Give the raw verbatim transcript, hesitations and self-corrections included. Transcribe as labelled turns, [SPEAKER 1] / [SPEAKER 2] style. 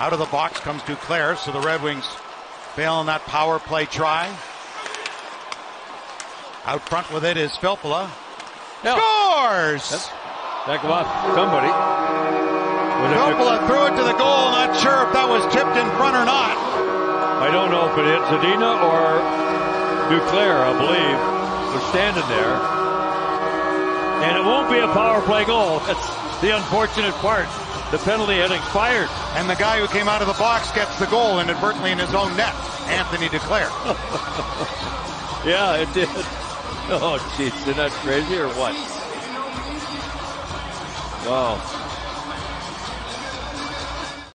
[SPEAKER 1] Out of the box comes Duclair, so the Red Wings fail on that power play try. Out front with it is Filppula.
[SPEAKER 2] No.
[SPEAKER 1] Scores!
[SPEAKER 2] That's, that go off somebody.
[SPEAKER 1] Filppula threw it to the goal. Not sure if that was tipped in front or not.
[SPEAKER 2] I don't know if it hit Zadina or Duclair, I believe. They're standing there. And it won't be a power play goal. That's the unfortunate part. The penalty had expired.
[SPEAKER 1] And the guy who came out of the box gets the goal inadvertently in his own net. Anthony Duclair.
[SPEAKER 2] Yeah, it did. Oh, jeez. Isn't that crazy or what? Wow.